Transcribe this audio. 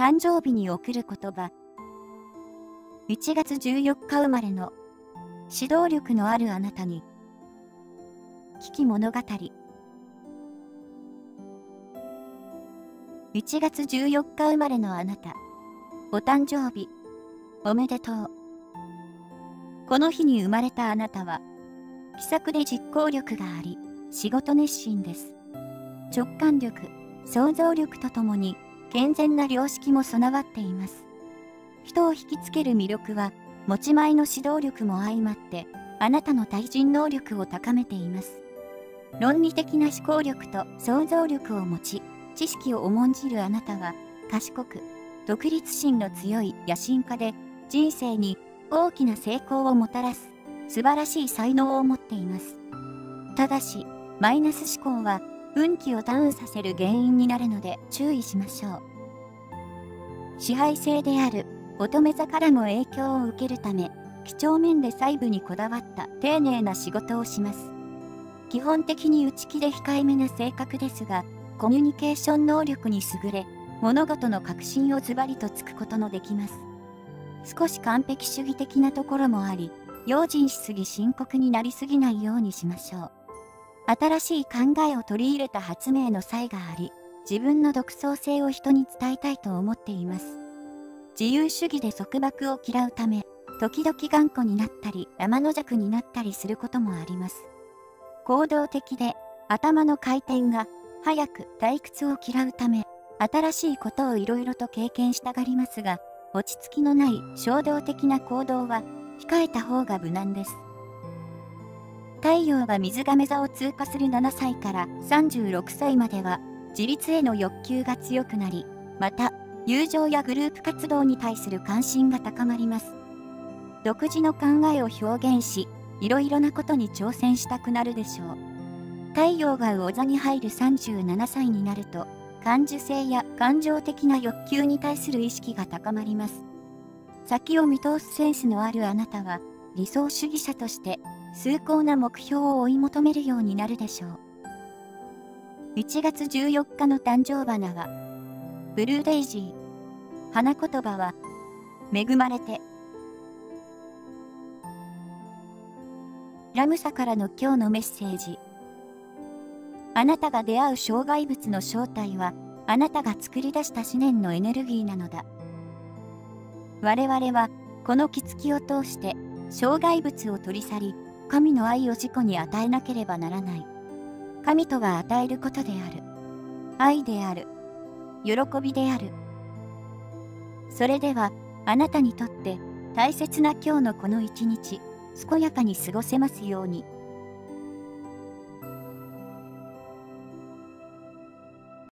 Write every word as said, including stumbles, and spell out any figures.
誕生日に贈る言葉。いちがつじゅうよっか生まれの指導力のあるあなたに。危機物語。いちがつじゅうよっか生まれのあなた。お誕生日、おめでとう。この日に生まれたあなたは、気さくで実行力があり、仕事熱心です。直感力、想像力とともに、健全な良識も備わっています。人を引きつける魅力は、持ち前の指導力も相まって、あなたの対人能力を高めています。論理的な思考力と想像力を持ち、知識を重んじるあなたは、賢く、独立心の強い野心家で、人生に大きな成功をもたらす、素晴らしい才能を持っています。ただし、マイナス思考は、運気をダウンさせる原因になるので注意しましょう。支配性である乙女座からも影響を受けるため、几帳面で細部にこだわった丁寧な仕事をします。基本的に内気で控えめな性格ですが、コミュニケーション能力に優れ、物事の核心をズバリとつくことのできます。少し完璧主義的なところもあり、用心しすぎ深刻になりすぎないようにしましょう。新しい考えを取り入れた発明の才があり、自分の独創性を人に伝えたいと思っています。自由主義で束縛を嫌うため、時々頑固になったり、天の弱になったりすることもあります。行動的で、頭の回転が早く退屈を嫌うため、新しいことをいろいろと経験したがりますが、落ち着きのない衝動的な行動は控えた方が無難です。太陽が水亀座を通過するななさいからさんじゅうろくさいまでは自立への欲求が強くなり、また友情やグループ活動に対する関心が高まります。独自の考えを表現し、いろいろなことに挑戦したくなるでしょう。太陽が魚座に入るさんじゅうななさいになると、感受性や感情的な欲求に対する意識が高まります。先を見通すセンスのあるあなたは、理想主義者として、崇高な目標を追い求めるようになるでしょう。いちがつじゅうよっかの誕生花は、ブルーデイジー。花言葉は、恵まれて。ラムサからの今日のメッセージ。あなたが出会う障害物の正体は、あなたが作り出した思念のエネルギーなのだ。我々は、この気づきを通して、障害物を取り去り、神の愛を自己に与えなければならない。神とは与えることである。愛である。喜びである。それでは、あなたにとって大切な今日のこの一日、健やかに過ごせますように。